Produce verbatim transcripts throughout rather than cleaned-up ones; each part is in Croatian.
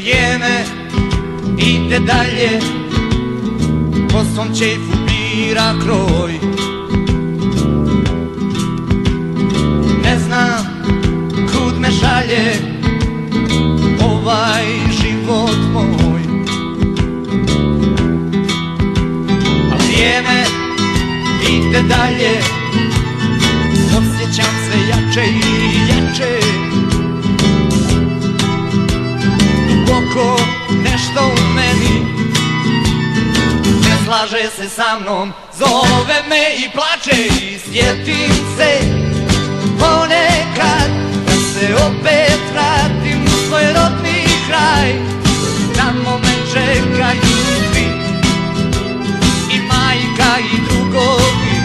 vrijeme ide dalje, po svom ćejfu bira kroj. Ne znam kud me šalje ovaj život moj, a vrijeme ide dalje, osjećam sve jače i jače. Duboko nešto u meni ne slaže se sa mnom, zove me i plače i sjetim se ponekad da se opet vratim u svoj rodni kraj. Tamo me čekaju svi, i majka i drugovi,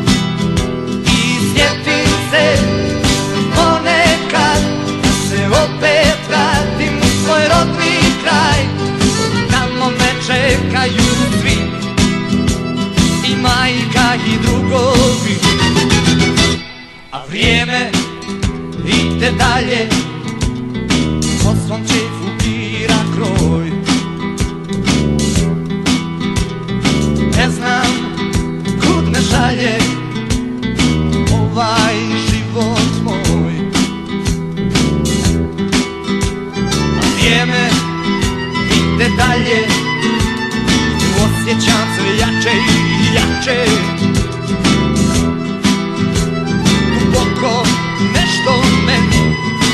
i sjetim se ponekad da se opet vratim u svoj rodni kraj. Tamo me čekaju svi, i majka i drugovi, a vrijeme ide dalje, po svom ćejfu bira kroj. Ne znam kud me šalje ovaj život moj, a vrijeme ide dalje, osjećam sve jače i jače. Duboko nešto u meni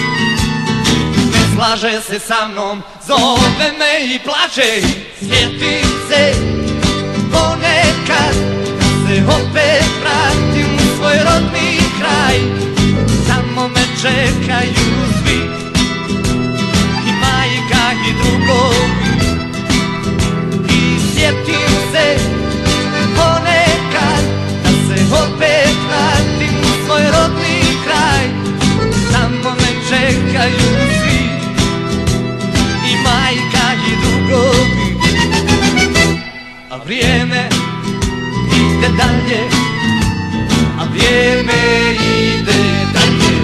ne slaže se sa mnom, zove me i plače i sjetim se ponekad da se opet vratim u svoj rodni kraj. Tamo me čekaju svi, i majka i drugovi, i sjetim se ponekad da se opet vratim u svoj rodni kraj. Tamo me čekaju svi, i majka i drugovi, a vrijeme ide dalje, a vrijeme ide dalje.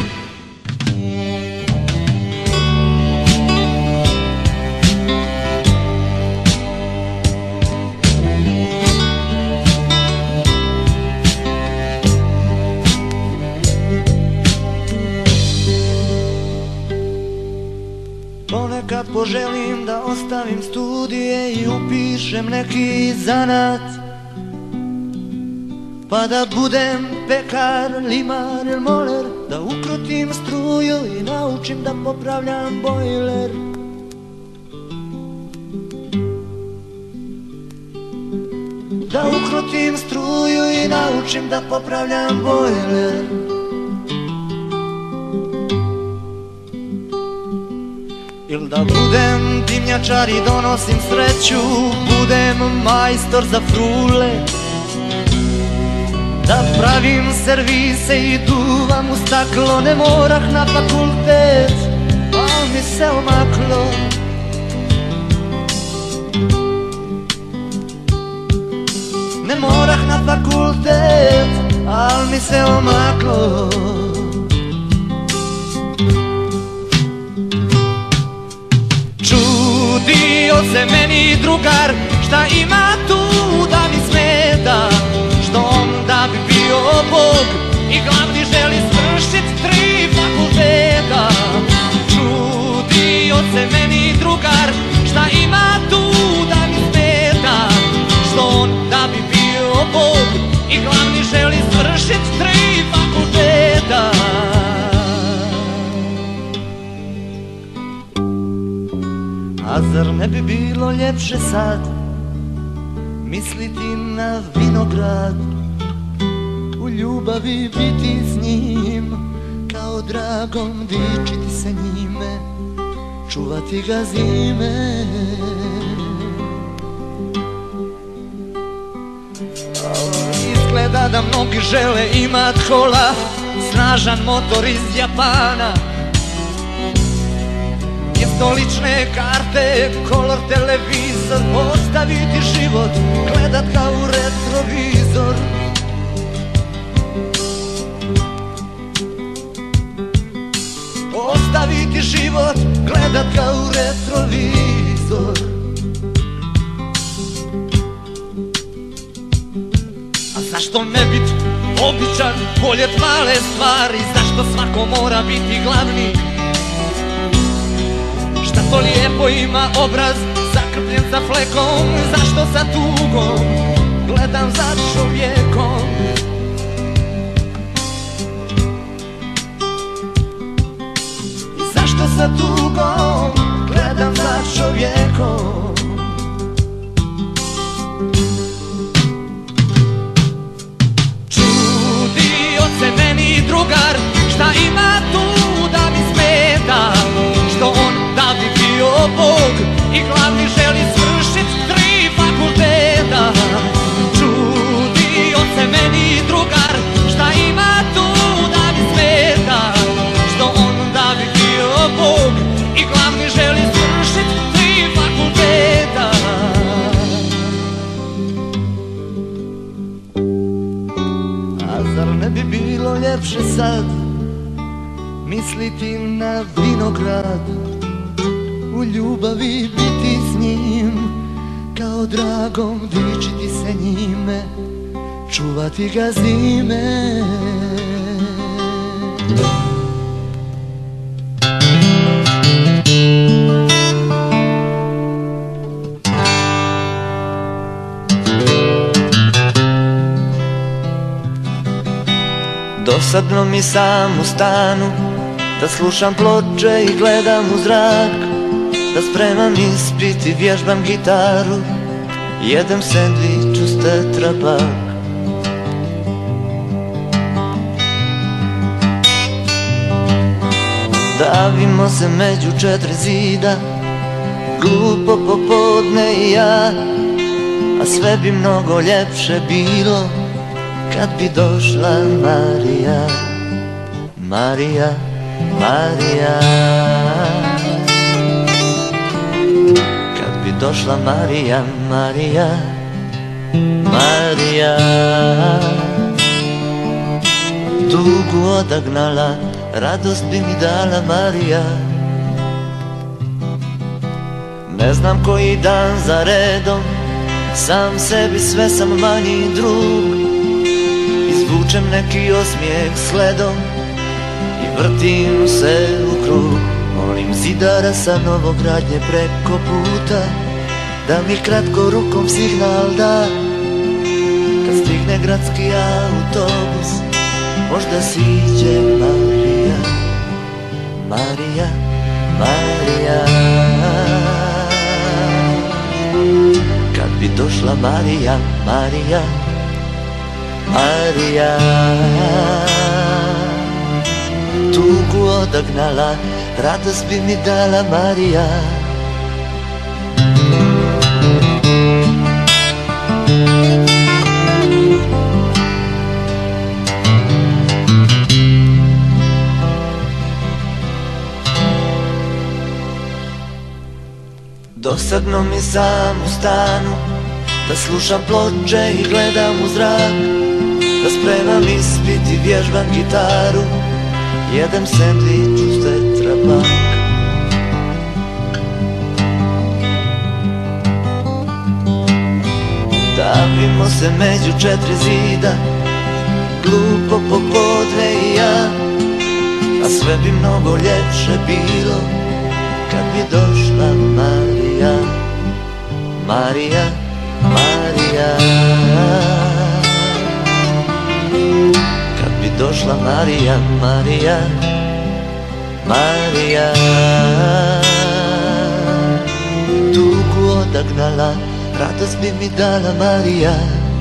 Ponekad poželim da ostavim studije i upišem neki zanat, pa da budem pekar, limar ili moler, da ukrutim struju i naučim da popravljam bojler. Da ukrutim struju i naučim da popravljam bojler. Il da budem dimnjačar i donosim sreću, budem majstor za frule, da pravim servise i duvam u staklo. Ne morah na fakultet, al mi se omaklo. Ne morah na fakultet, al mi se omaklo. Čudio se meni drugar, šta ima tu da mi smeta, što on da bi bio Bog i glavni želi svršit tri fakulteta. Čudio se meni drugar, šta ima tu da mi smeta, što on da bi bio Bog i glavni želi svršit tri fakulteta. A zar ne bi bilo ljepše sad misliti na vinograd, u ljubavi biti s njim, kao dragom dičiti se njime, čuvati ga zime. Izgleda da mnogi žele imat kola, snažan motor iz Japana, stolične karte, kolor televizor, ostaviti život, gledat kao u retrovizor. Ostaviti život, gledat kao u retrovizor. Zašto ne bit običan, voljet male stvari? Zašto svako mora biti glavni? Šta to lijepo ima obraz, zakrpljen sa flekom? Zašto sa tugom gledam za čovjekom? I zašto sa tugom gledam za čovjekom? Čudio se meni drugar, šta ima tu da mi smeta? Što on da bi bio Bog i glavni želi svršit tri fakulteta. Čudio se meni drugar, šta ima tu da mi smeta? Što on da bi bio Bog i glavni želi svršit tri fakulteta. A zar ne bi bilo ljepše sad misliti na vinograd, u ljubavi biti s njim, kao dragom dičiti se njime, čuvati ga zime. Dosadno mi sam u stanu, da slušam ploče i gledam u zrak, da spremam ispit i vježbam gitaru, jedem sendvič uz Tetra Pak. Davimo se među četiri zida, glupo popodne i ja, a sve bi mnogo ljepše bilo kad bi došla Marija. Marija, Marija, kad bi došla Marija, Marija, Marija, tugu odagnala, radost bi mi dala Marija. Ne znam koji dan za redom, sam sebi sve sam manji drug, izvučem neki osmijeh sledom i vrtim se u krug. Molim zidara sa novogradnje preko puta da mi kratko rukom signal da, kad stigne gradski autobus možda siđe Marija. Marija, Marija, kad bi došla Marija, Marija, Marija, tugu odagnala, radost bi mi dala Marija. Dosadno mi sam u stanu, da slušam ploče i gledam u zrak, da spremam ispit i vježbam gitaru, jedem sendvič uz Tetra Pak. Davimo se među četiri zida, glupo popodne i ja, a sve bi mnogo ljepše bilo kad bi došla Marija. Marija, Marija, kad bi došla Marija, Marija, Marija, tugu odagnala, radost bi mi dala Marija.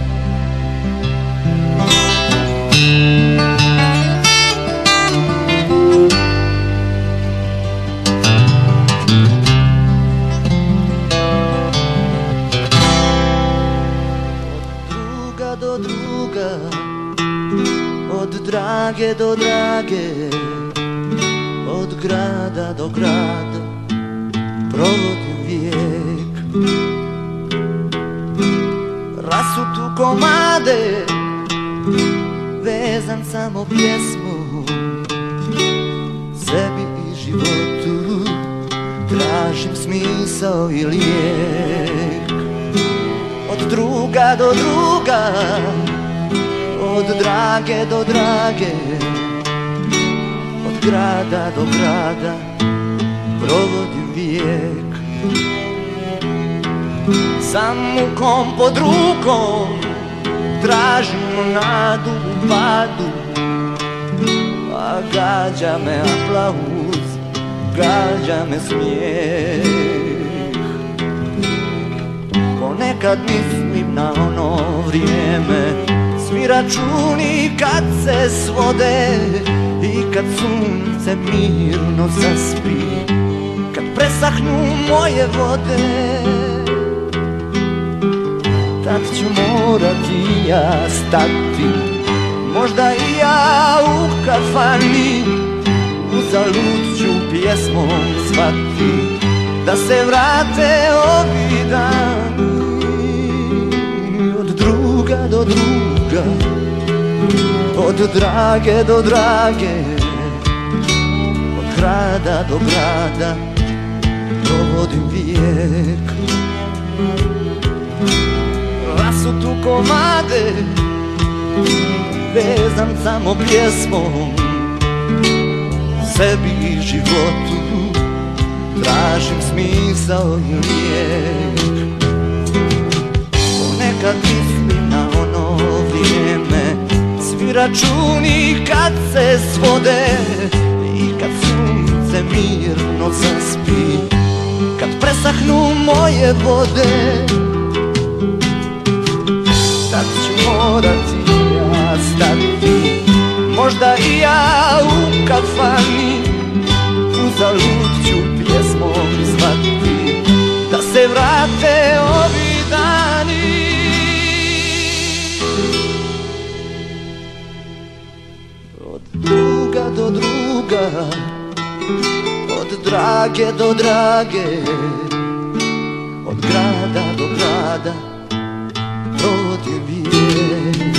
Do druga, od drage do drage, od grada do grada, provodim vijek. Rasutu komade, vezan samo pjesmu, sebi i životu tražim smisao i lijek. Od druga do druga, drage do drage, od grada do grada provodim vijek. Sa mukom pod rukom tražimo nadu u padu, a gađa me aplauz, gađa me smijeh. Ponekad mislim na ono vrijeme, svi računi kad se svode i kad sunce mirno zaspi, kad presahnu moje vode. Tad ću morati ja stati, možda i ja u kafani, uzalud ću pjesmom zvati da se vrate ovi dani. Od druga do druga, od drage do drage, od grada do grada provodim vijek. Rasutu komade vezan samo pjesmom, sebi i životu tražim smisao i lijek. Ponekad mislim na ono vrijeme, svi računi kad se svode i kad sunce mirno zaspi, kad presahnu moje vode. Tad ću morati ja stati, možda i ja u kafani, uzalud ću pjesmom zvati da se vrate ovi dani. Od druga do druga, od drage do drage, od grada do grada provodim vijek.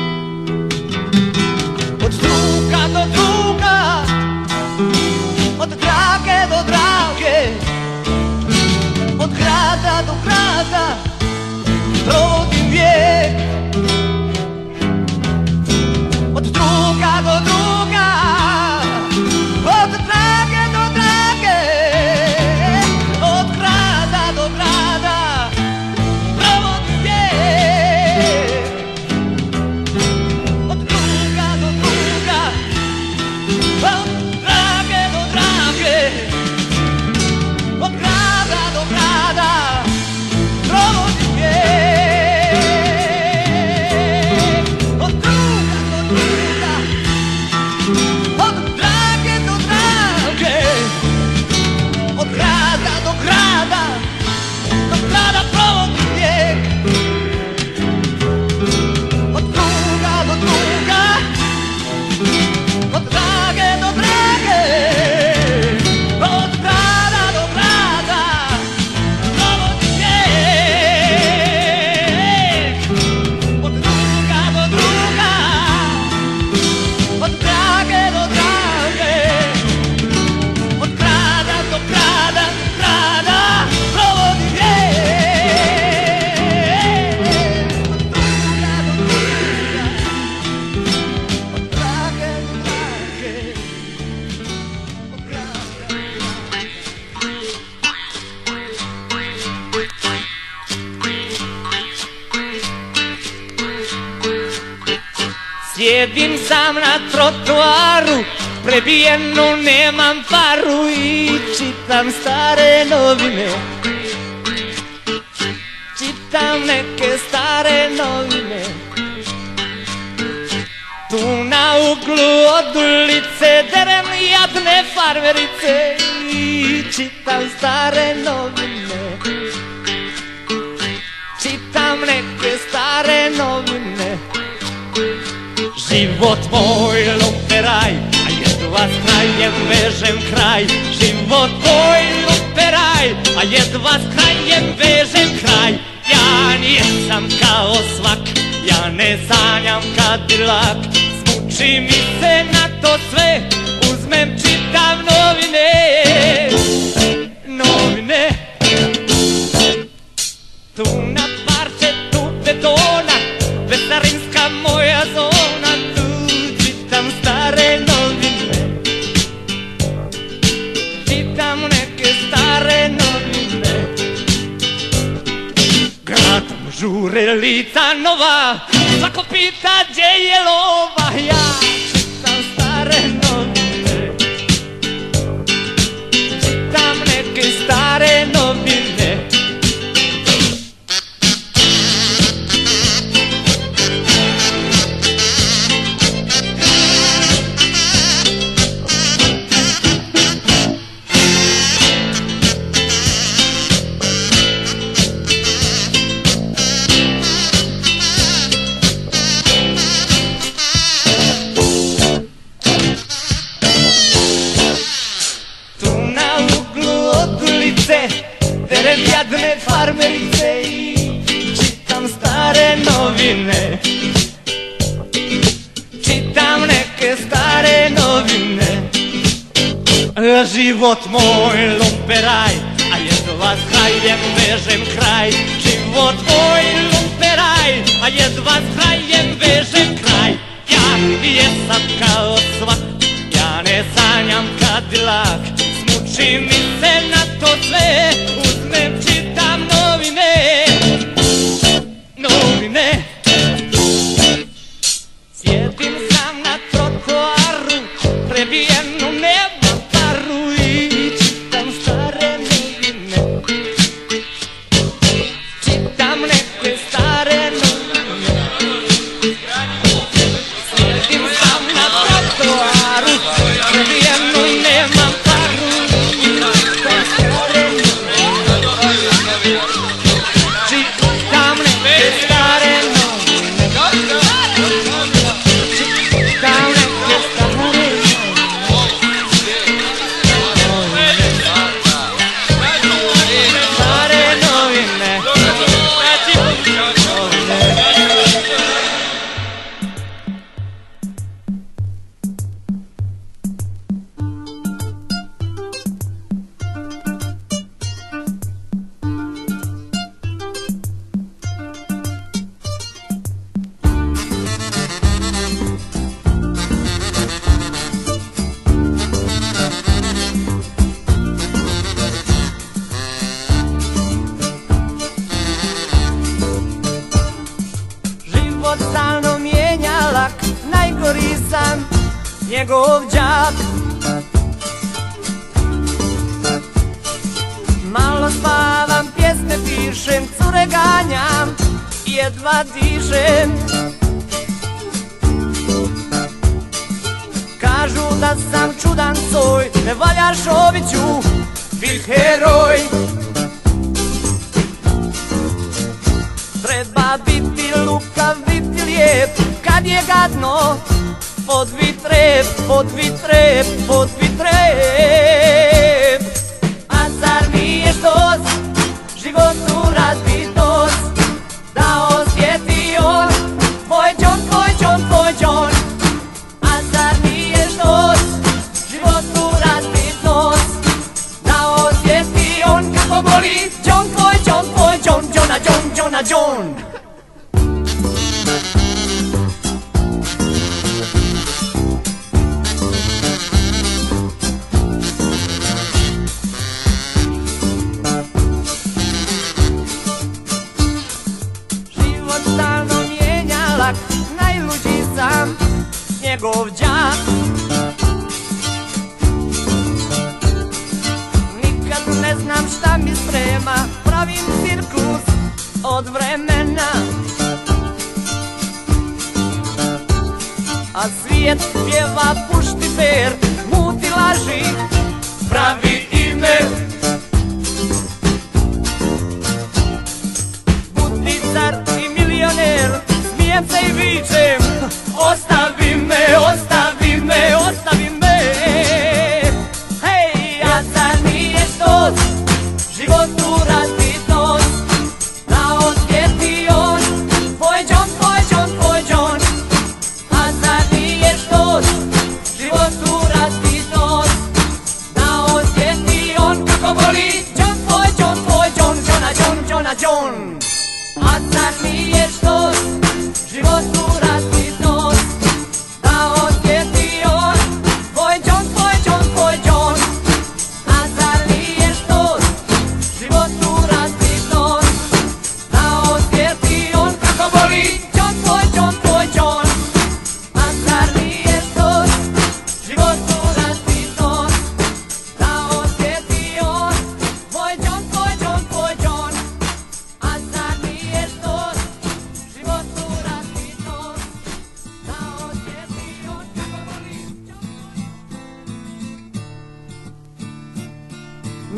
Od druga do druga, od drage do drage, od grada do grada provodim vijek. Od druga do druga, od drage do drage, od grada do grada provodim vijek. Od druga do druga, od drage do drage, od grada do grada provodim vijek. Od druga do druga, od drage do drage, od grada do grada, do grada provodim vijek. Od druga do druga, od drage do drage, od grada do grada provodim vijek. Od druga do druga, od drage do drage, od grada do grada, grada provodim vijek. Od druga do druga, od drage do drage, od grada. Sjedim sam na trotoaru, prebijenu nemam paru i čitam stare novine. Čitam neke stare novine. Tu na uglu od ulice derem jadne farmerice i čitam stare novine. Čitam neke stare novine. Život moj luperaj, a jedva s krajem vežem kraj. Život moj luperaj, a jedva s krajem vežem kraj. Ja nisam kao svak, ja ne sanjam Kadilak. Smuči mi se na to sve, uzmem čitam novine. Novine. Tu na parče, tu betona, vesarinska moja zona. Tu ulica nova, svako pita gdje je lova. Ja čitam stare novine, čitam neke stare novine. Teren jadne farmerice i čitam stare novine, čitam neke stare novine. Život moj lumperaj, a jedva s krajem vežem kraj. Život moj lumperaj, a jedva s krajem vežem kraj. Ja jesam kao svak, ja ne sanjam Kadilak, smuči mi se na to sve. Uzmem, čitam novine, novine. Sjedim sam na trotoaru, prebijenu nema paru i čitam stare novine, čitam neke stare novine. Sjedim sam na trotoaru, prebijenu nema paru i čitam stare novine, čitam neke stare novine, čitam neke stare stalno mijenja lak, najgori sam njegov đak. Malo spavam, pjesme pišem, cure ganjam, jedva dišem. Kažu da sam čudan soj, ne valja Šoviću bit heroj. Treba biti lukav, biti lijep, kad je gadno podvit rep, podvit rep, podvit rep. A zar nije štos životu razbitost, da osjeti on tvoj džon, tvoj džon, tvoj džon. A zar nije štos životu razbitost, da osjeti on kako boli džon, tvoj džon, tvoj džon, džona džon, džona džon. Život stalno mijenja lak, najluđi sam njegov đak. Nikad ne znam šta mi sprema, pravim cirkus od vremena. A svijet pjeva pušti per, muti laži, pravi ime. Budni car i milioner, smijem se i vičem, ostavi me, ostavi me, ostavi me. Hej, a zar nije štos životu razbitost, da osjeti on tvoj džon, tvoj džon, tvoj džon. A zar nije štos životu razbitost, da osjeti on kako boli džon, tvoj džon, tvoj džon, džona džon, džona džon. A zar nije štos životu razbitost,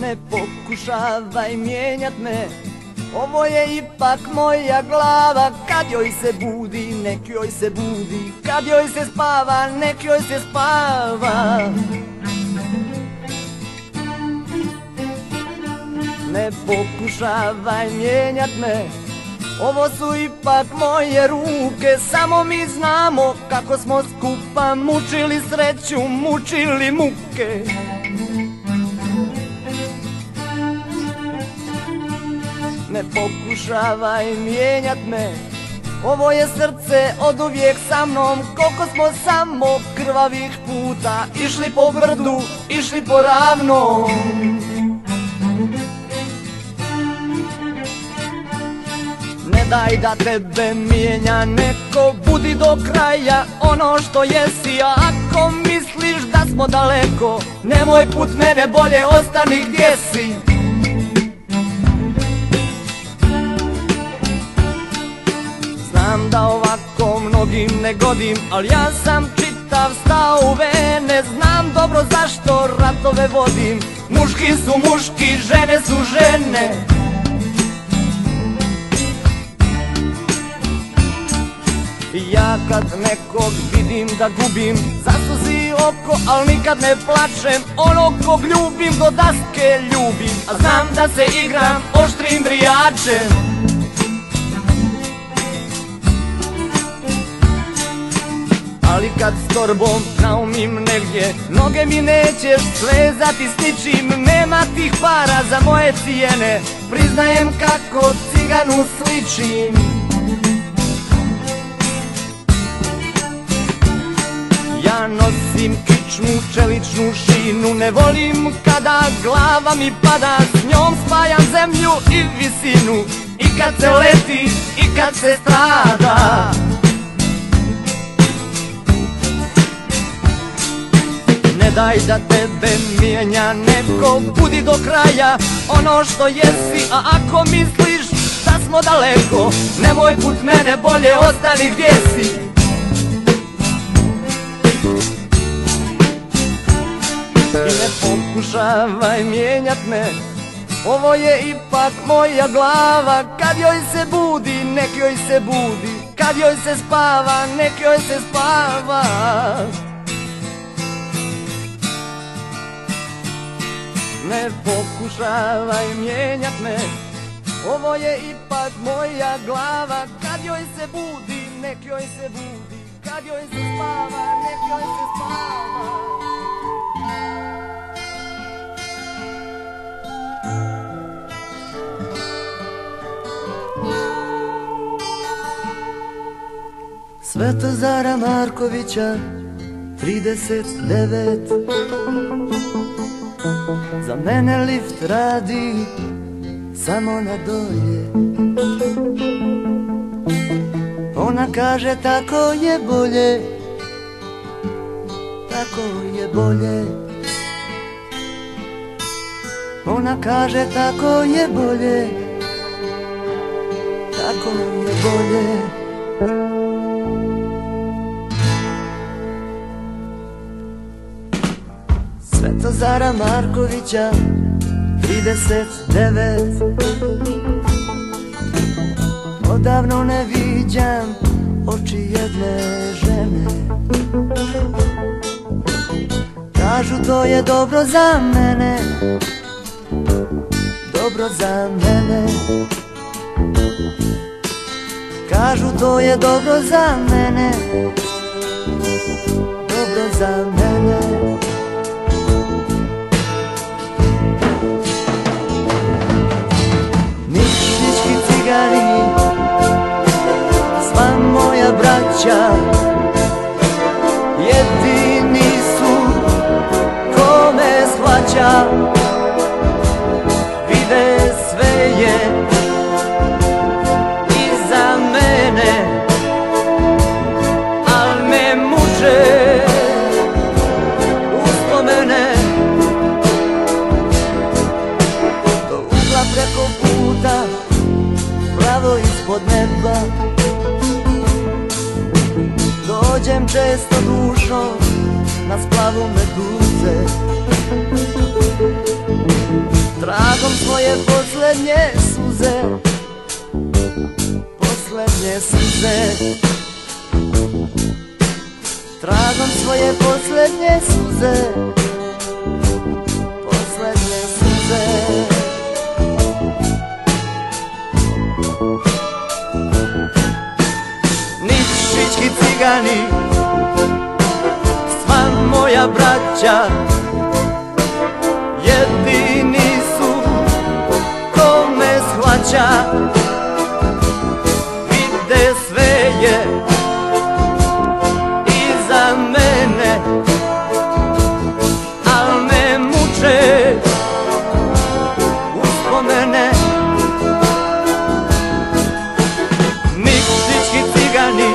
Ne pokušavaj mijenjat me, ovo je ipak moja glava. Kad joj se budi, nek joj se budi, kad joj se spava, nek joj se spava. Ne pokušavaj mijenjat me, ovo su ipak moje ruke. Samo mi znamo kako smo skupa mučili sreću, mučili muke. Ne pokušavaj mijenjat me, ovo je srce oduvijek sa mnom. Koliko smo samo krvavih puta išli po brdu, išli po ravnom. Ne daj da tebe mijenja neko, budi do kraja ono što jesi. A ako misliš da smo daleko, nemoj put mene, bolje ostani gdje si. Znam da ovako mnogim ne godim, ali ja sam čitav stao u vene. Znam dobro zašto ratove vodim, muški su muški, žene su žene. Ja kad nekog vidim da gubim, zasuzi oko, al nikad ne plačem. Onog kog ljubim do daske ljubim, a znam da se igram oštrim brijačem. Ali kad s torbom naumim negdje, noge mi nećeš svezati s ničim. Nema tih para za moje cijene, priznajem kako ciganu sličim. Ja nosim kičmu, čeličnu šinu, ne volim kada glava mi pada. S njom spajam zemlju i visinu, i kad se leti, i kad se strada. Ne daj da tebe mijenja neko, budi do kraja ono što jesi. A ako misliš da smo daleko, nemoj put mene, bolje ostani gdje si. I ne pokušavaj mijenjat me, ovo je ipak moja glava. Kad joj se budi, nek joj se budi, kad joj se spava, nek joj se spava. Ne pokušavaj mijenjat me, ovo je ipak moja glava. Kad joj se budi, nek joj se budi, kad joj se spava, nek joj se spava. Svetozara Markovića, trideset devet. Za mene lift radi samo na dolje. Ona kaže tako je bolje, tako je bolje. Ona kaže tako je bolje, tako je bolje. Svetozara Markovića, trideset devet. Odavno ne viđam oči jedne žene. Kažu to je dobro za mene, dobro za mene. Kažu to je dobro za mene, dobro za mene. Nišnički cigani, sva moja braća, jedini su ko me shvaća. Vide sve je iza mene, al me muče uspomene. Do ugla preko puta, pravo ispod neba, dođem često dušom na splavu meduze. tragom svoje poslednje suze, poslednje suze, tragom svoje poslednje suze, poslednje suze. Nikšićki cigani, sva moja braća, jedini su ko me shvaća. Vide sve je iza mene, al me muče uspomene. Nikšićki cigani,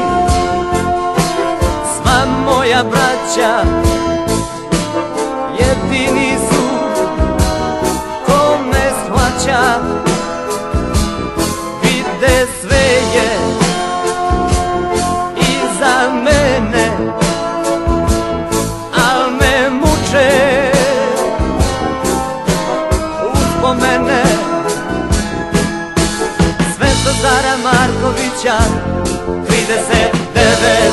sva moja braća, jedini su ko me shvaća. Vide sve je iza mene, al me muče uspomene. Svetozara Markovića, trideset devet.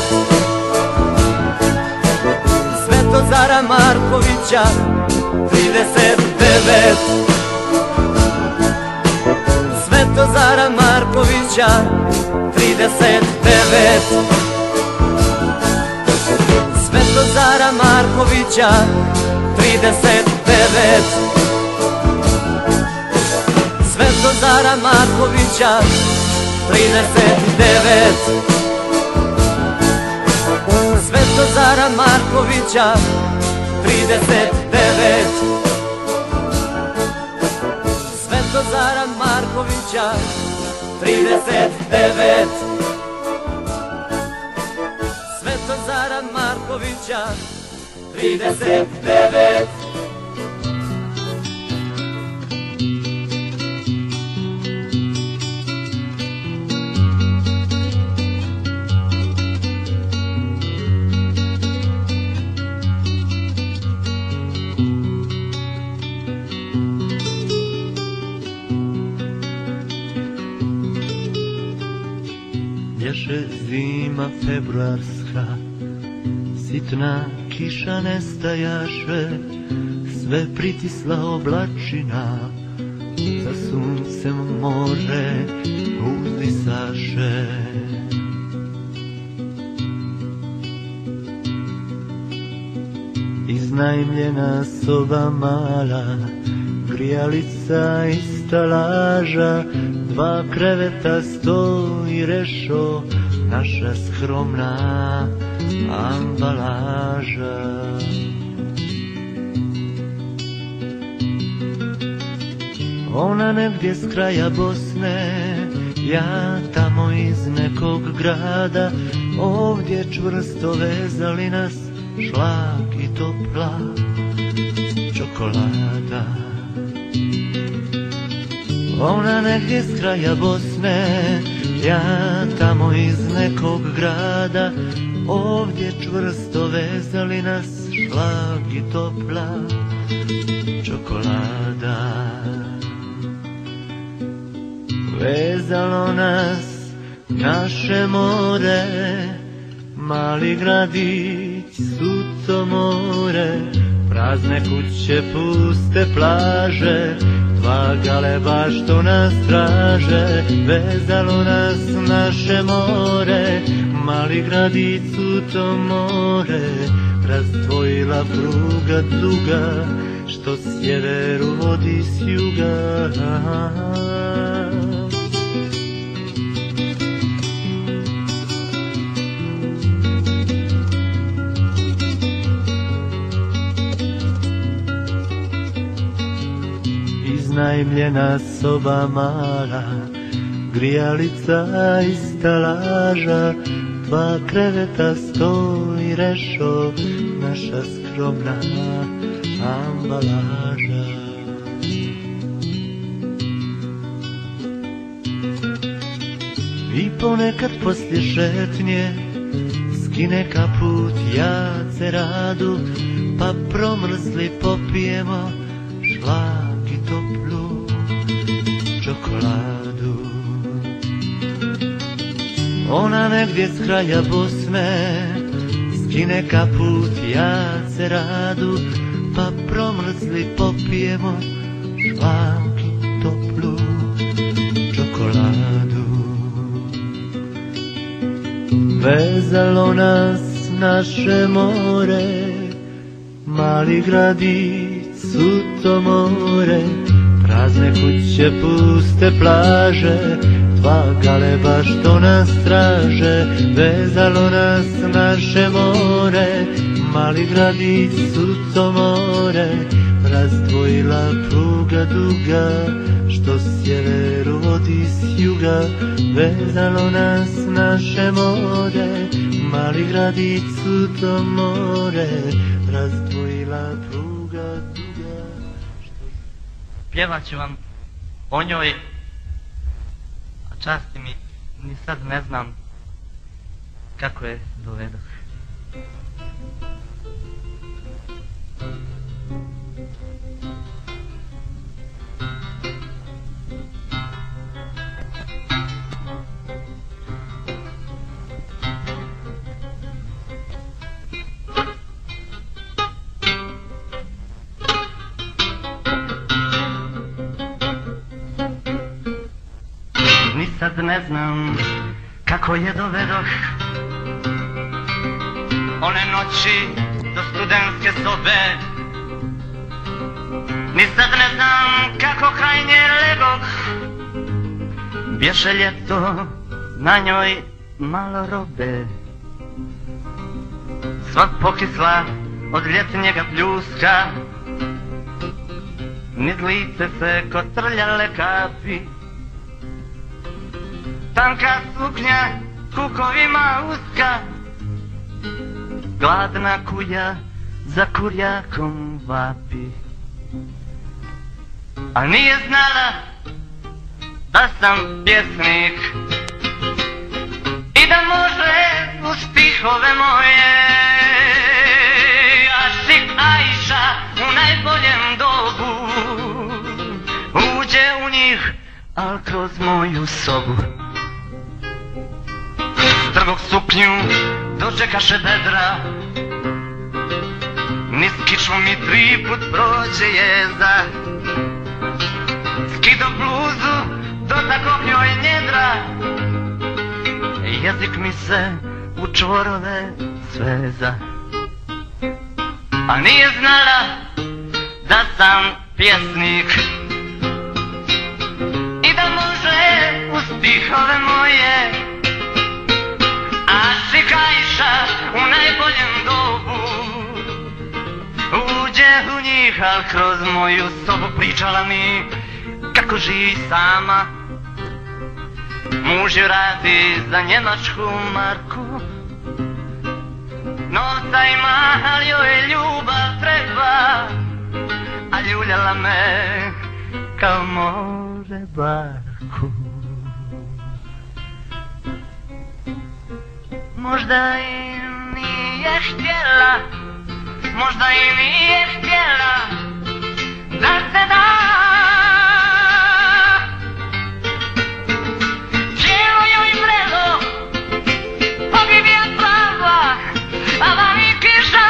Svetozara Markovića, trideset devet. Svetozara Markovića, trideset devet. Svetozara Markovića, trideset devet. Svetozara Markovića, trideset devet. Svetozara Markovića, trideset devet. Svetozara Markovića, trideset devet. Svetozara Markovića, trideset devet. Bješe zima februarska, sitna kiša nestajaše, sve pritisla oblačina, za suncem more uzdisaše. Iznajmljena soba mala, grijalica i stalaža, dva kreveta, sto i rešo, naša skromna ambalaža. Ona negdje s kraja Bosne, ja tamo iz nekog grada, ovdje čvrsto vezali nas šlag i topla čokolada. Ona negdje s kraja Bosne, ja tamo iz nekog grada, ovdje čvrsto vezali nas šlag i topla čokolada. Vezalo nas naše more, mali gradić, suco more, prazne kuće, puste plaže, dva galeba što nas traže. Vezalo nas naše more, mali gradić, suco more, razdvojila pruga duga, što sjeveru vodi s juga. Iznajmljena soba mala, grijalica i stalaža, dva kreveta, sto i rešo, naša skromna ambalaža. I ponekad poslije šetnje skine kaput Jace Radu, pa promrzli popijemo šlag i toplu čokoladu. Ona negdje s kraja Bosne skine kaput, ja se radu, pa promrzli popijemo šlanki toplu čokoladu. Vezalo nas naše more, mali gradić, suto more, prazne kuće, puste plaže, dva galeba što nas traže. Vezalo nas naše more, mali gradić, suto more, razdvojila pruga duga što sjeveru vodi s juga. Vezalo nas naše more, mali gradić, suto more, razdvojila pruga duga što... Pjevat ću vam o njoj, a časti mi, ni sad ne znam kako je dovedoh. Ni sad ne znam kako je dovedoh one noći do studentske sobe. Ni sad ne znam kako kraj nje legoh. Bješe ljeto, na njoj malo robe, sva pokisla od ljetnjega pljuska. Niz lice se kotrljale kapi, tanka suknja kukovima uska. Gladna kuja za kurjakom vapi, a nije znala da sam pjesnik i da može u stihove moje. Ašik Ajša u najboljem dobu uđe u njih, al kroz moju sobu. Strgog suknju dočekaše bedra, niz kičmu mi tri put prođe jezda. Skido bluzu, dotakov njoj njedra, jezik mi se u čvorove sveza. A nije znala da sam pjesnik i da može u stihove moje. Ašik Ajša u najboljem dobu uđe u njih, al kroz moju sobu. Pričala mi kako živi sama, muž ju radi za njemačku marku. Novca ima, al joj ljubav treba, a ljuljala me kao more barku. Možda i nije htjela, možda i nije htjela da se da. Cijelo joj mrelo, pogibija prava, a vani kiša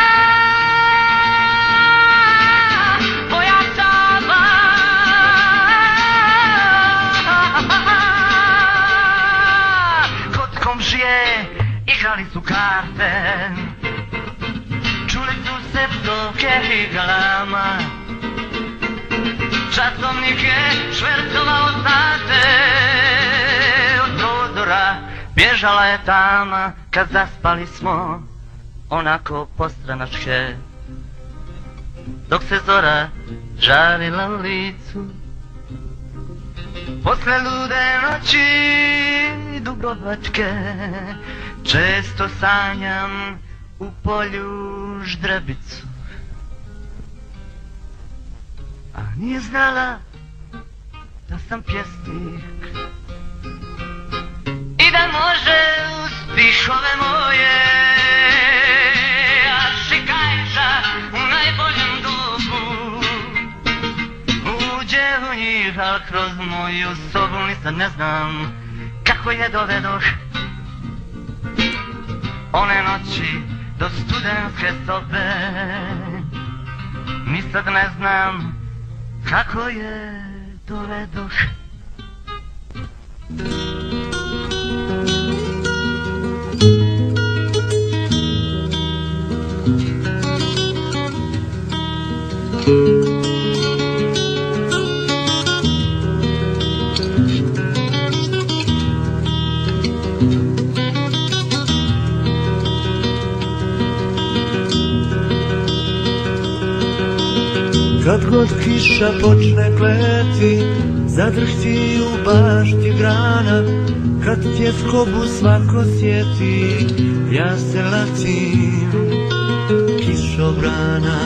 pojačava. Kod komšije igrali su karte, čuli su se psovke i galama. Časovnik je švercovao sate, od prozora bježala je tama. Kad zaspali smo onako postranačke, dok se zora žarila u licu. Posle lude noći Dubrovačke često sanjam u polju ždrebicu. A nije znala da sam pjesnik i da može u stihove moje. Ašik Ajša u najboljem dobu uđe prošla kroz moju sobu, ni sad ne znam kako je dovedoš one noći do studenske sobe. Ni sad ne znam kako je dovedoš. Kad god kiša počne kleti, zadrhti u bašti grana. Kad tjeskobu svako sjeti, ja se latim kišobrana.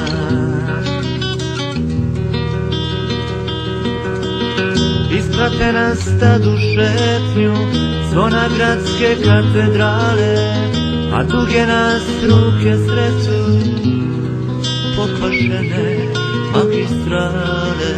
Isprate nas tad u šetnju zvona gradske katedrale, a duge nas ruke sreću pokvašene magistrale.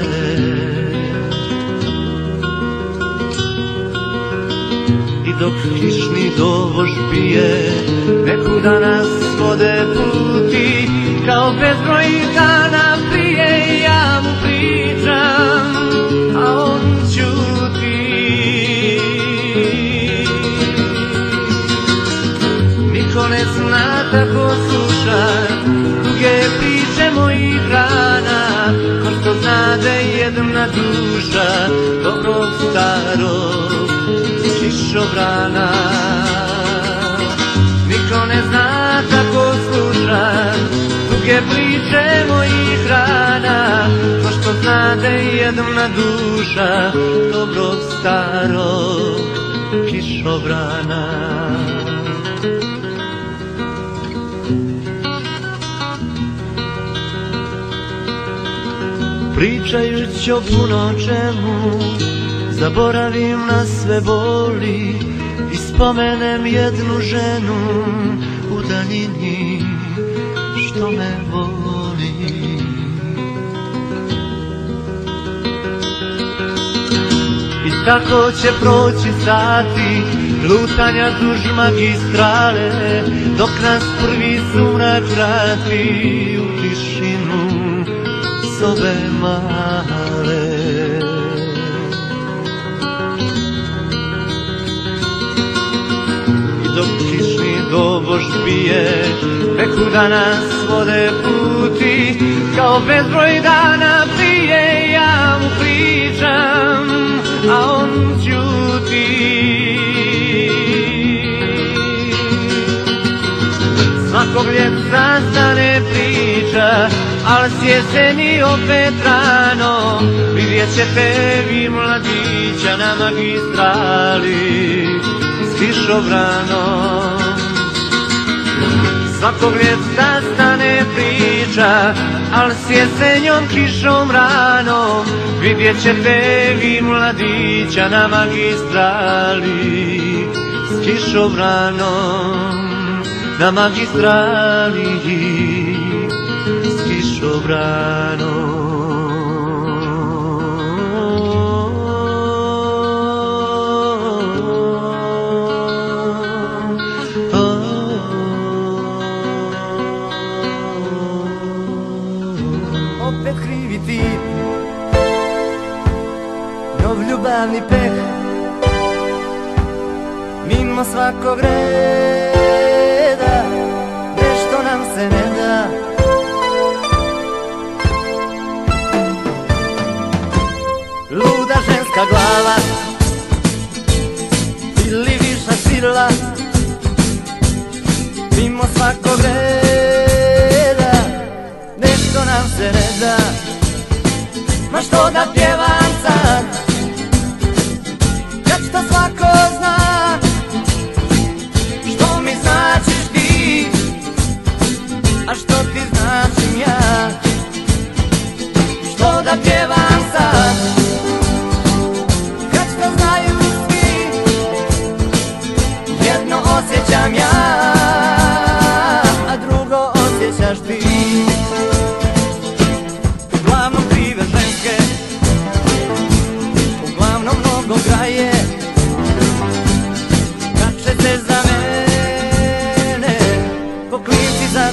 I dok kišni dovož bije, nekuda nas vode puti, kao bezbroj dana prije ja mu pričam, a on ćuti. Niko ne zna tako slušat duge priče mojih rana, ko što znade jedna duša dobrog starog kišobrana. Niko ne zna tako slušat duge priče mojih rana, ko što znade jedna duša dobrog starog kišobrana. Pričajući o puno čemu, zaboravim na sve boli i spomenem jednu ženu u daljini što me voli. I tako će proći sati lutanja duž magistrale, dok nas prvi sumrak vrati u tišinu sobe male. I dok kišni dovož bije, nekuda nas vode puti, kao bezbroj dana prije ja mu pričam, a on ćuti. Svakog ljeta stane priča, al s jeseni opet rano vidjet ćete vi mladića na magistrali s kišobranom. Svakog ljeta stane priča, al s jesenjom kišom rano vidjet ćete vi mladića na magistrali s kišobranom. Na magistrali s kišobranom. Opet krivi ti, nov ljubavni peh, mimo svakog reda, nešto nam se ne da. Luda ženska glava ili viša sila, mimo svakog reda, nešto nam se ne da. Ma što da pjevam sad, kad što svako zna što mi značiš ti, a što ti značim ja. Što da pjevam sad, kad što znaju svi, jedno osjećam ja, a drugo osjećaš ti. Uglavnom krive ženske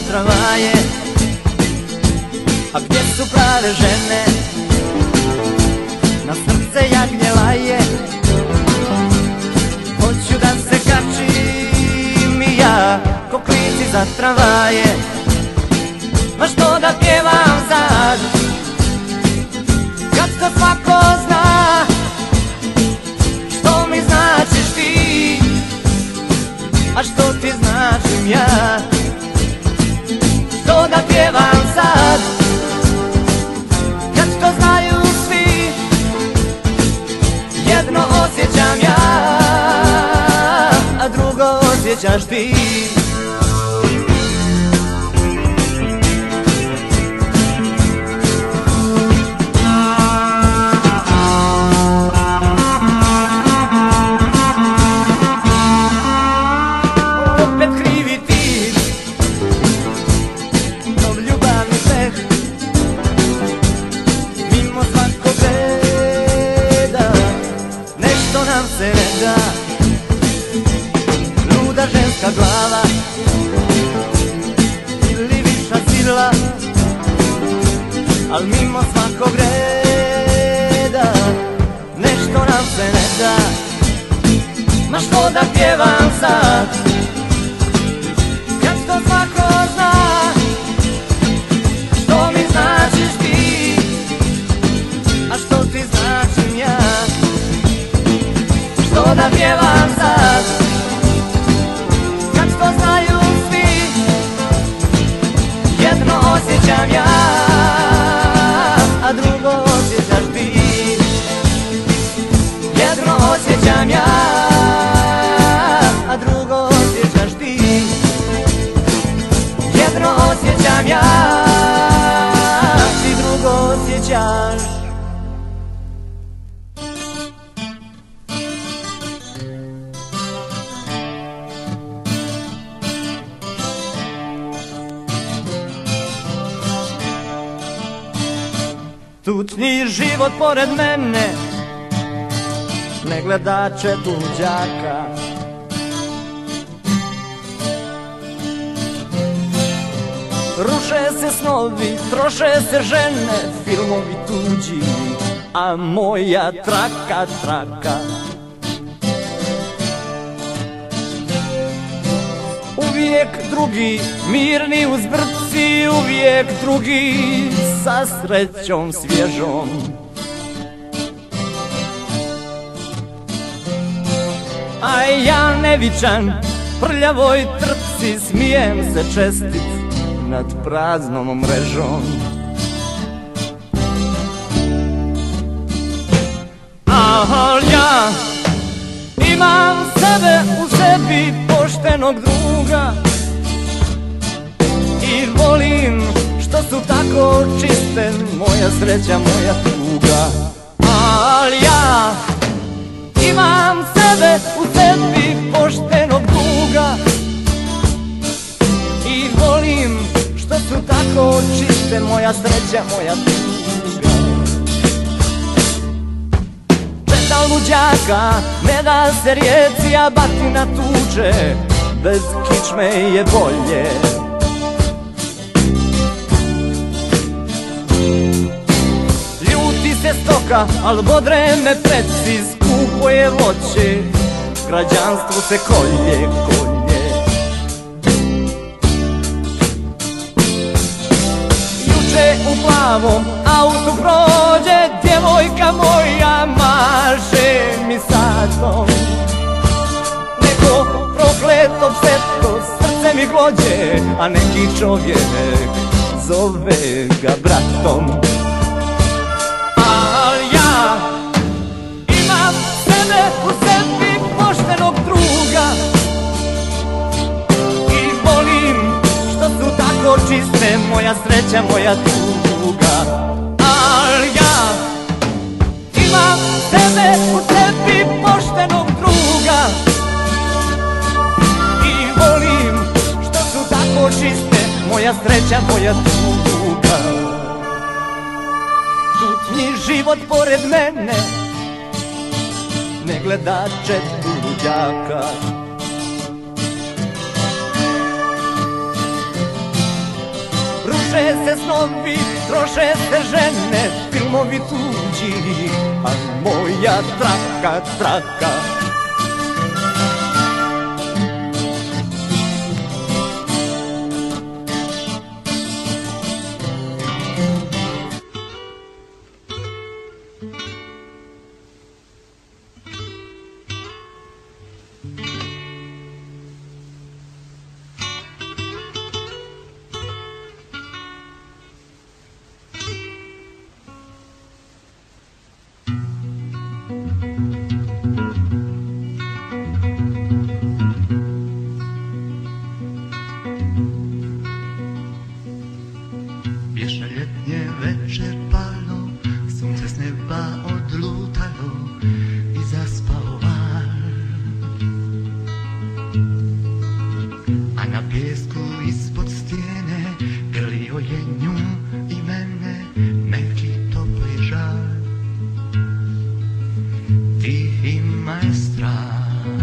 tramvaje, a gdje su prave žene? Na srce jagnje laje, hoću da se kačim i ja ko klinci za tramvaje. Ma što da pjevam sad, kad to svako zna, što mi značiš ti, a što ti značim ja. Što da pjevam sad, kad to znaju svi, jedno osjećam ja, a drugo osjećaš ti. Luda ženska glava ili viša sila, al mimo svakog reda nešto nam se ne da. Ma što da pjevam sad, kad to svako zna, što mi značiš ti, a što ti značim ja. Što da pjevam sad, kad to znaju svi, jedno osjećam ja, a drugo osjećaš ti. Jedno osjećam ja, a drugo osjećaš ti. Jedno osjećam ja, ti drugo osjećaš. Tučni život pored mene, ne gledače tuđaka. Ruše se snovi, troše se žene, filmovi tuđi, a moja traka, traka. Uvijek drugi, mirni uz brci, uvijek drugi, sa srećom svježom. A ja nevičan, prljavoj trci, smijem se čestit nad praznom mrežom. Al ja imam sebe u sebi, poštenog druga, i volim što su tako čiste moja sreća, moja tuga. Al ja imam sebe u sebi, poštenog druga, i volim što su tako čiste moja sreća, moja tuga. Četa luđaka ne da se rijeci, a batina tuče, bez kičme je bolje. Ljuti se stoka, al bodre me preci, skupo je voće, građanstvo se kolje, kolje. Juče u plavom autu prođe, djevojka moja maže mi satom. Neko prokleto pseto, srce mi glođe, a neki čovjek zove ga bratom. Al ja imam sebe u sebi, poštenog druga, i volim što su tako čiste moja sreća, moja tuga. Al ja imam sebe u sebi, poštenog druga, i volim što su tako čiste moja sreća, moja tuga. Tutnji život pored mene, ne gledače tuđaka. troše se snovi, troše se žene, filmovi tuđi, a moja traka, traka. Bješe ljetnje večer palo, sunce s neba odlutalo i zaspao val. A na pjesku ispod stijene grlio je nju i mene neki topli žal. Tihi maestral,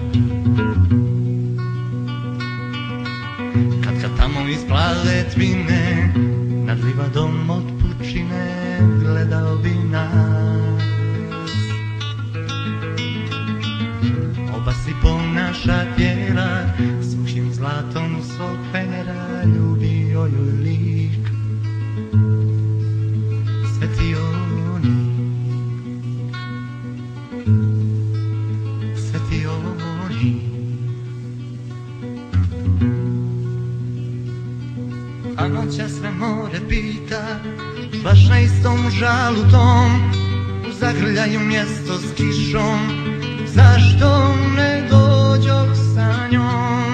kad kad tamo iz plave tvine nad livadom od pučine gledao bi nas. Oba si po naša tijela, suhim zlatom svog fenjera ljubio joj lik. Svetionik, svetionik. A noća sve more pita, baš na istom žalu tom, u zagrljaju mjesto s kišom, zašto ne dođoh sa njom,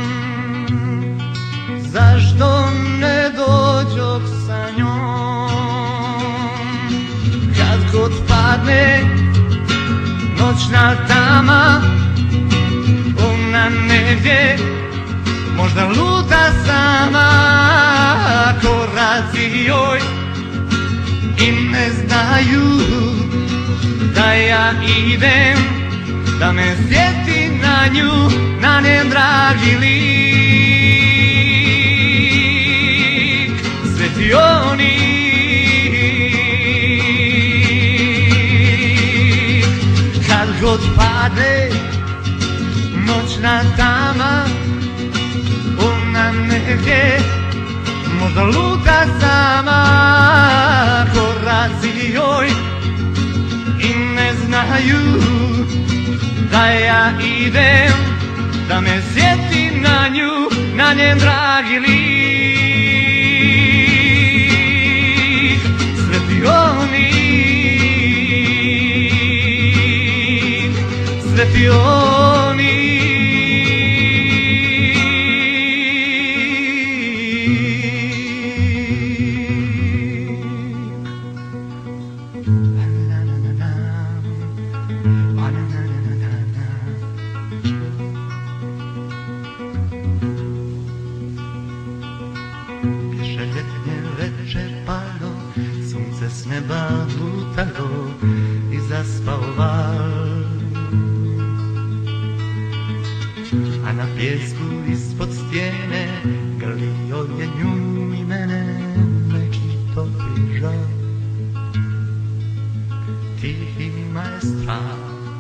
zašto ne dođoh sa njom. Kad god padne noćna tama, ona negdje možda luta sama. Koraci joj i ne znaju da ja idem, da me sjeti na nju, na njen dragi lik. Svetionik, kad god pade noćna tama, ona negdje možda luta sama. Koraci joj i ne znaju da ja idem, da me sjeti na nju, na njen dragi lik. Svetionik, svetionik. Sunce s neba lutalo i zaspao val. A na pjesku ispod stijene grlio je nju i mene neki topli žal. Tihi maestral,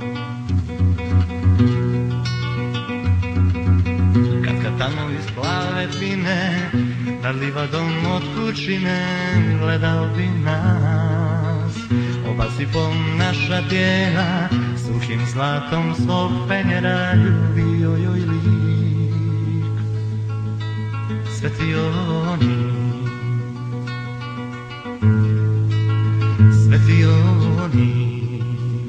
kad kad tamo iz plave pine nad livadom od kućine gledao bi nas. Oba si po naša tijela, suhim zlatom svog fenjera ljubio joj lik. Svetionik, svetionik.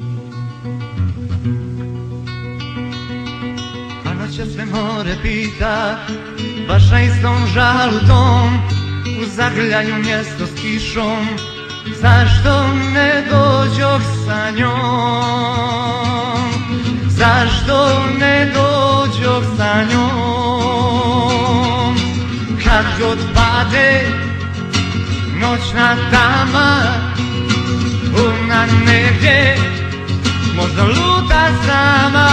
A noća sve more pita, baš na istom žalu tom, u zagrljaju mjesto s kišom, zašto ne dođoh sa njom, zašto ne dođoh sa njom. Kad god pade noćna tama, ona negdje možda luta sama.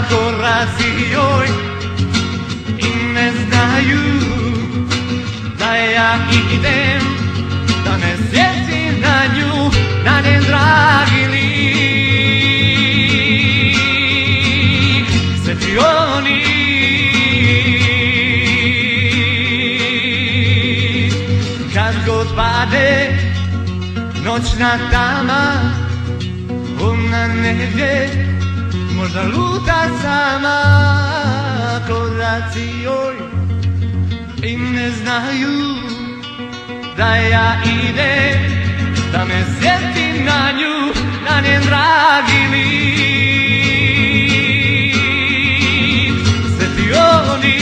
Koraci joj i ne znaju da ja idem, da me sjetim na nju, na njen dragi lik. Svetioni kad god pade noćna tama, ona negdje možda luta sama, koraci joj i ne znaju da ja idem, da me sjetim na nju, na njen dragi lik. Svetioni,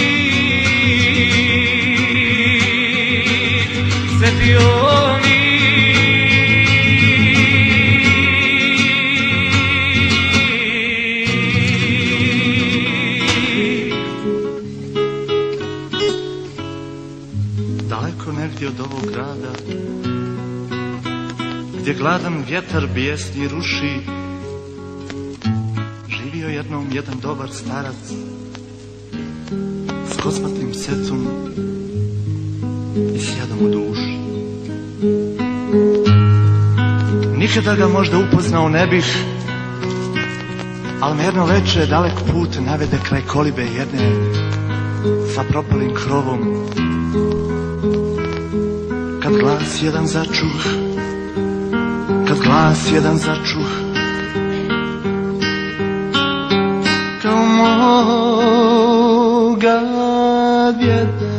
svetioni. Daleko negdje od ovog grada, gdje gladan vjetar bijesni ruši, živio jednom jedan dobar starac s kosmatim secom i sjadom u duši. Nikada ga možda upoznao ne bih, ali me jedno veče dalek put navede kraj kolibe jedne sa propalim krovom. Kad glas jedan začuh, kad glas jedan začuh, kao moga djede.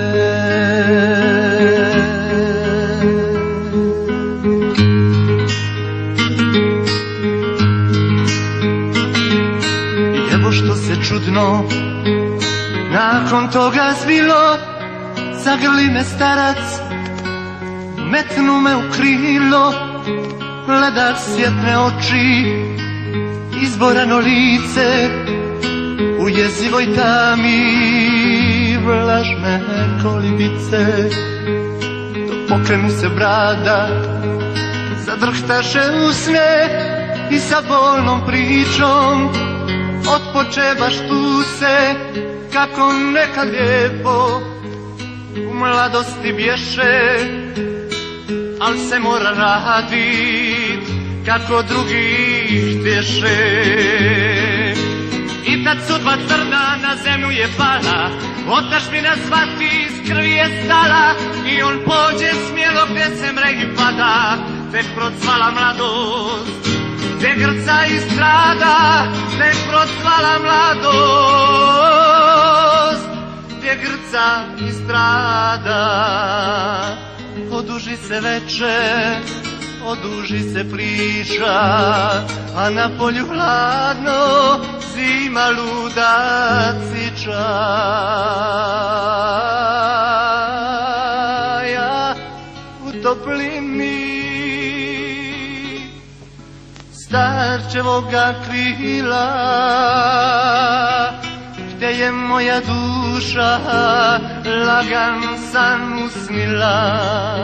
I evo što se čudno nakon toga zbilo, zagrli me starac, metnu me u krilo, gleda svjetne oči, izborano lice, u jezivoj tami vlažne kolibice. Dok pokrenu se brada, zadrhtaše usne i sa bolnom pričom otpoče baš tu se, kako nekad lijepo u mladosti bješe. Al se mora radit kako drugi htješe. I tad sudba crna na zemlju je pala, otačbina shvati iz krvi je stala, i on pođe smjelo gdje se mregi pada. Tek procvala mladost, te grca i strada, tek procvala mladost, te grca i strada. Oduži se veče, oduži se priča, a na polju hladno zima luda ciča. Ja u toplini starčevoga krila, gdje je moja duša lagan san usnila.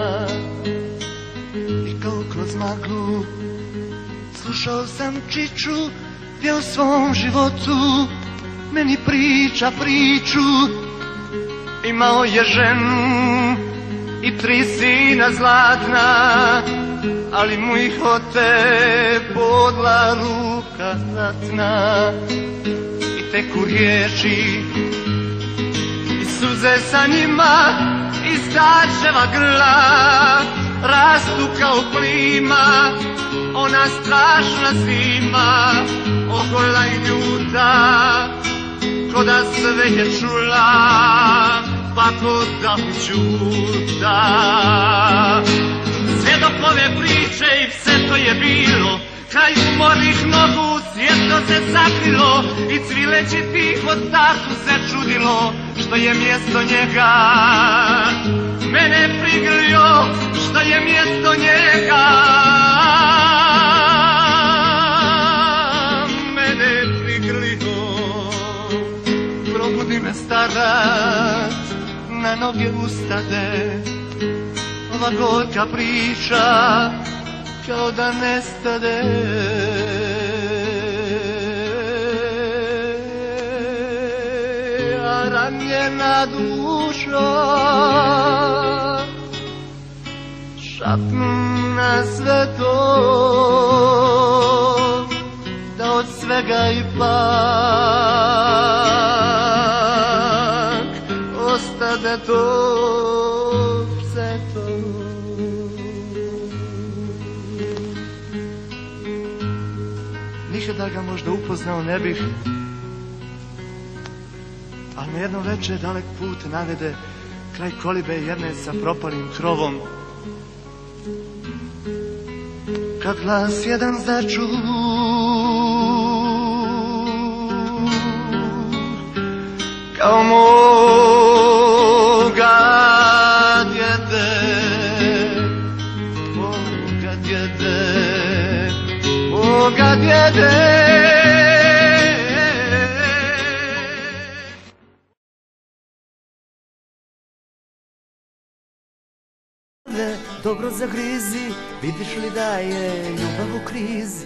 I kao kroz maglu slušao sam čiču, gdje o svom životu meni priča priču. Imao je ženu i tri sina zlatna, ali mu ih ote podla ruka ratna. I teku riječi i suze sa njima, i starčeva grla rastu kao plima. Ona strašna zima, ohola i ljuta, ko da sve je čula, pa ko da učuta. Sve dok ove priče i sve to je bilo, kraj umornih nogu svjetlo se sakrilo, i cvileći tiho starcu se čudilo, što je mjesto njega mene prigrlio, što je mjesto njega mene prigrlio. Probudi me starac, na noge ustade, ova gorka priča kao da nestade. A ranjena duša Zapnem na sve to, da od svega ipak ostade to sve to. Nikada ga možda upoznao ne bih, ali me jedno veče dalek put navede kraj kolibe jedne sa propalim krovom. Kad glas jedan začu, kao moga djede, moga djede, moga djede. Dobro zagrizi, vidiš li da je ljubav u krizi.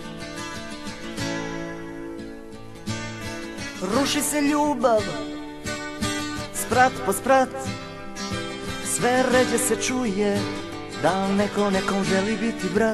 Ruši se ljubav, sprat po sprat, sve ređe se čuje da neko nekom želi biti brat.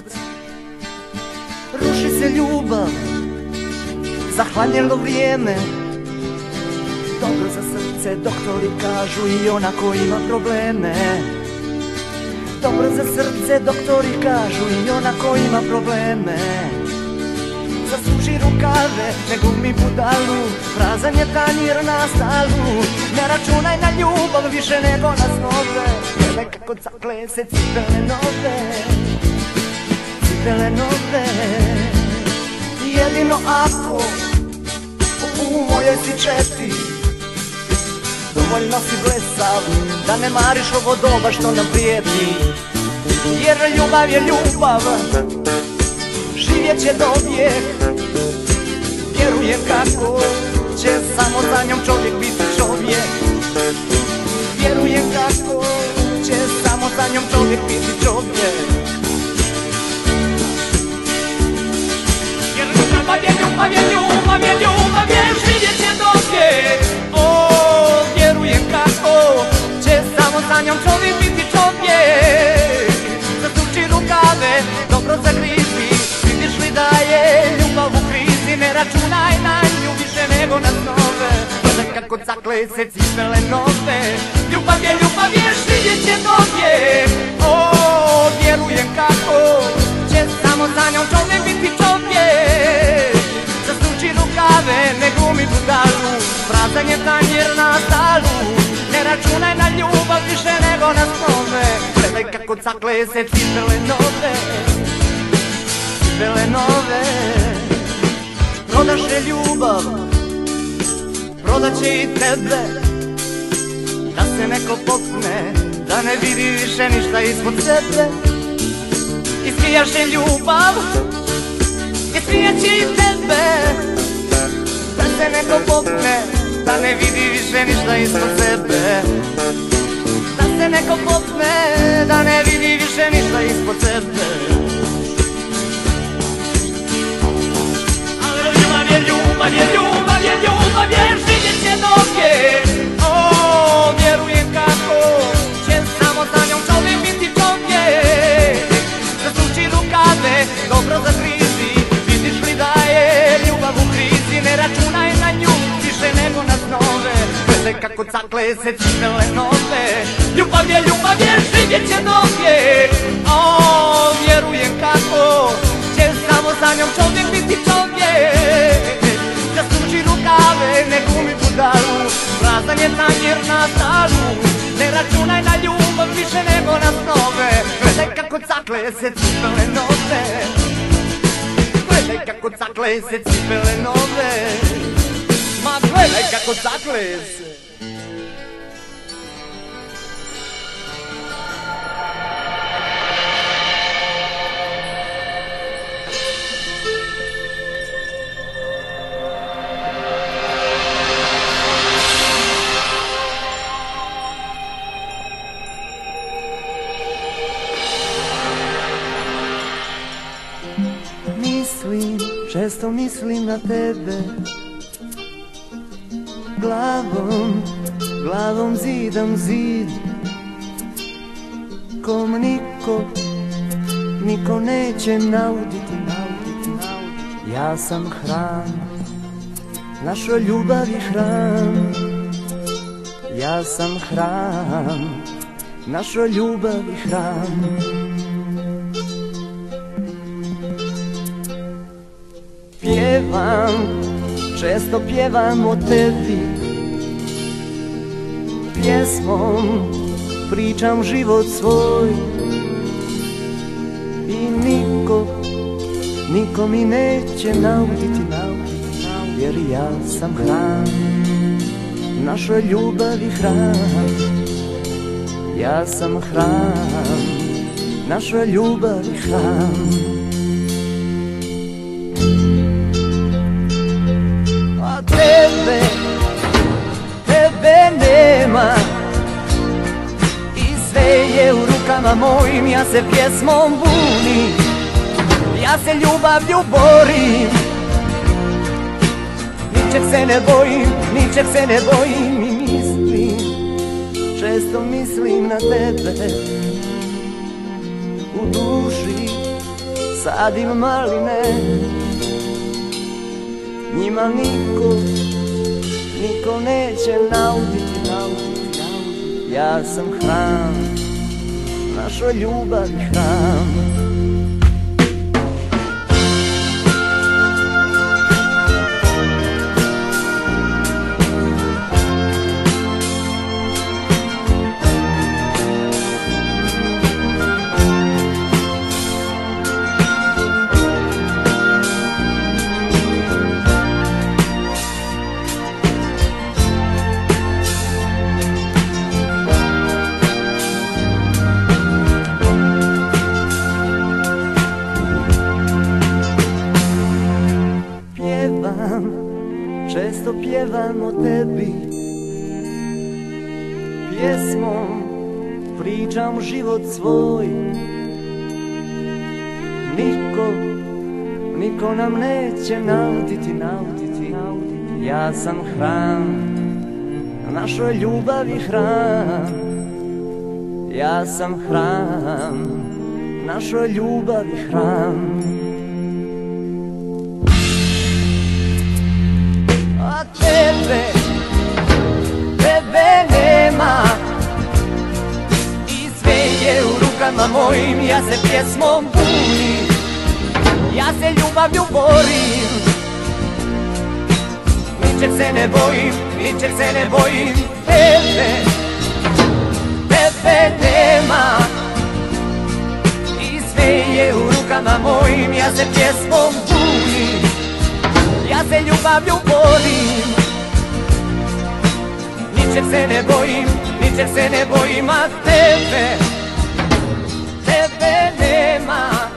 Ruši se ljubav, zahvaljeno vrijeme, dobro za srce doktori kažu i ona ko ima probleme. Dobro za srce doktori kažu i ona ko ima probleme. Zasuži rukave, ne glumi budalu, prazan je tanjir na stalu. Ne računaj na ljubav više nego na snove, gledaj kako cakle se cipele nove, cipele nove. Jedino ako u mojoj si četi, dovoljno si blesav da ne mariš ovo doba što nam prijeti. Jer ljubav je ljubav, živjet će do vijek. Vjerujem kako će samo za njom čovjek biti čovjek. Vjerujem kako će samo za njom čovjek biti čovjek. Jer ljubav je ljubav je ljubav je ljubav je, živjet će do vijek. Vjerujem kako će samo za njom čovjek biti čovjek. Zasuči rukave, dobro zagrizi, vidiš li da je ljubav u krizi. Ne računaj na nju više nego na snove, gledaj kako cakle se cipele nove. Ljubav je ljubav je, živjet će do vijek. O, vjerujem kako će samo za njom čovjek biti čovjek. Zasuči rukave, ne glumi budalu, prazan je tanjir na stalu. Ne računaj na ljubav više nego na snove, gledaj kako cakle se cipele nove, cipele nove. Prodaše ljubav, prodaće i tebe, da se neko popne, da ne vidi više ništa ispod sebe. Ispijaše ljubav, ispijaće i tebe, da se neko popne, da ne vidi više ništa ispod sebe. Da se neko popne, da ne vidi više ništa ispod sebe. Ali ljubav je ljubav je ljubav je ljubav je, živjet će do vijek. O, vjerujem kako će samo za njom čovjek biti čovjek. Zasuči rukave, dobro zagrizi, vidiš li da je ljubav u krizi. Ne računaj na nju više nego na snove, gledaj kako cakle se cipele nove. Ljubav je ljubav je, živjet će do vijek. O, vjerujem kako će samo za njom čovjek biti čovjek. Zasuči rukave, ne glumi budalu, prazan je tanjir na stalu. Ne računaj na ljubav više nego na snove, gledaj kako cakle se cipele nove, gledaj kako cakle se cipele nove. Ma gledaj kako cakle se. Mislim, često mislim na tebe, glavom, glavom zidam zid. nikom niko, niko neće nauditi, nauditi, nauditi. Ja sam hram, našoj ljubavi hram. Ja sam hram, našoj ljubavi hram. Pjevam, često pjevam o tebi, pjesmom pričam život svoj. I niko, niko mi neće nauditi, nauditi, jer ja sam hram, našoj ljubavi hram. Ja sam hram, našoj ljubavi hram. A tebe, tebe nema, i sve je u rukama mojim. Ja se pjesmom bunim, ja se ljubavlju borim. Ničeg se ne bojim, ničeg se ne bojim. I mislim, često mislim na tebe. U duši sadim maline, njima niko, niko neće nauditi, nauditi, nauditi. Ja sam hram, našoj ljubavi hram. Često pjevam o tebi, pjesmom pričam život svoj. Niko, niko nam neće nauditi, nauditi, nauditi. Ja sam hram, našoj ljubavi hram. Ja sam hram, našoj ljubavi hram. A tebe, tebe nema, i sve je u rukama mojim. Ja se pjesmom bunim, ja se ljubavlju borim. Ničeg se ne bojim, ničeg se ne bojim. Tebe, tebe nema, i sve je u rukama mojim. Ja se pjesmom bunim, ja se ljubavlju borim. Ničeg se ne bojim, ničeg se ne bojim. A tebe, tebe nema.